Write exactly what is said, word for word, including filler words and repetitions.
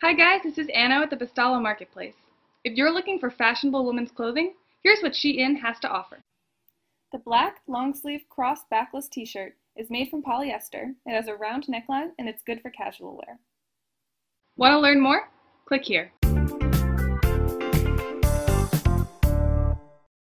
Hi guys, this is Anna at the Bastalo Marketplace. If you're looking for fashionable women's clothing, here's what SheIn has to offer. The black long-sleeve cross backless t-shirt is made from polyester, it has a round neckline, and it's good for casual wear. Want to learn more? Click here.